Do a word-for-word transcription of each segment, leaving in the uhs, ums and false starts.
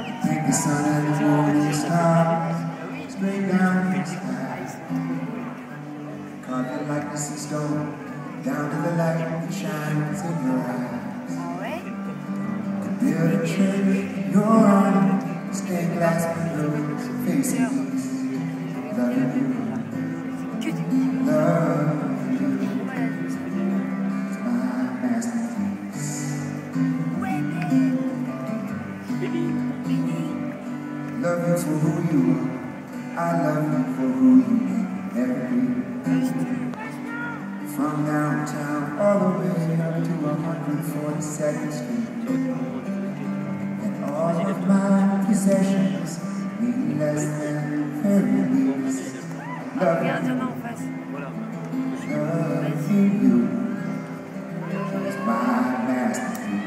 Take the sun and the moon and the stars straight down the sky. Carve your likeness in stone down to the light that shines in your eyes. Could build a church in your honor, stained glass windows facing east. Loving you, loving you is my masterpiece. Love you for who you are. I love you for who you never be. From downtown all the way up to one hundred forty-second Street. And all of my possessions mean less than fairy leaves. Loving you, loving you is my masterpiece.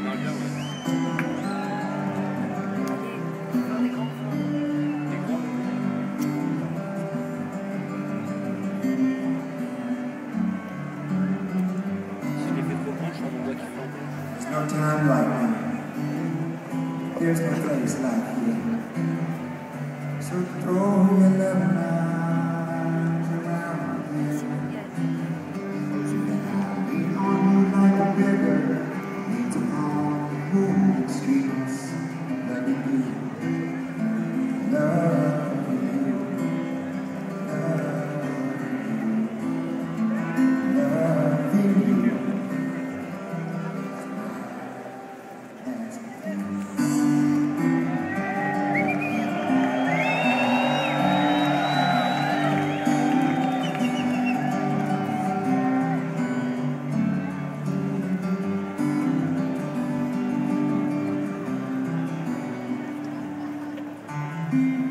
There's no time like now. There's no place like here. So throw your loving arms around me. And I'll lean on you like a river leans upon the moonlit streets. Loving you, loving you, loving you, loving you. Thank you.